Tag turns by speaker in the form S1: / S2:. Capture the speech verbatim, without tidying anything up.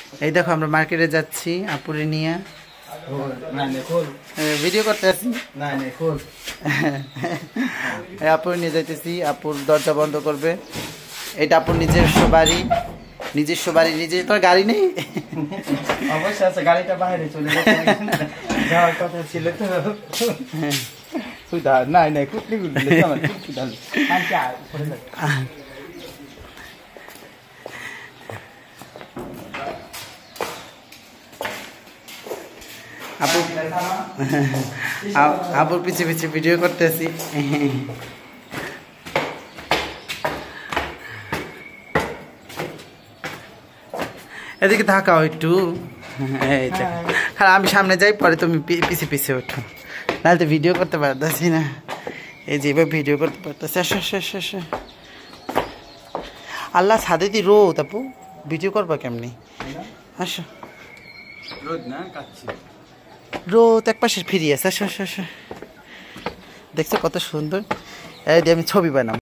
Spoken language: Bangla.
S1: এই দেখো আমরা মার্কেটে যাচ্ছি আপুরে নিয়ে ভিডিও করতে আসি আপুর নিয়ে যাইতেছি। আপুর দরজা বন্ধ করবে। এটা আপুর নিজস্ব বাড়ি, নিজস্ব বাড়ি নিজে। তোর গাড়ি নেই?
S2: অবশ্যই আছে, গাড়িটা বাইরে চলে গেছে, যাওয়ার কথা ছিল তো। সুদা নাই নাই কুটলি কুটলি আমার কুটলি দাল আচ্ছা পড়ে যাক।
S1: আপু আপুর পিছে পিছে ভিডিও করতেছি। এদিকে থাকাও একটু। আমি সামনে যাই, পরে তুমি পিছে পিছে ওঠো, নাহলে তো ভিডিও করতে পারতেছি না। এই যে এবার ভিডিও করতে পারতেছি। আসো আসো আসো আসো। আল্লাহ ছাদে দি রোদ, আপু ভিডিও করবা কেমনি? আসো।
S2: রোদ না কাচ্ছি,
S1: রোদ এক পাশে ফিরিয়ে আছে। আসো আসো আসো। দেখছো কত সুন্দর। এই দিয়ে আমি ছবি বানাবো।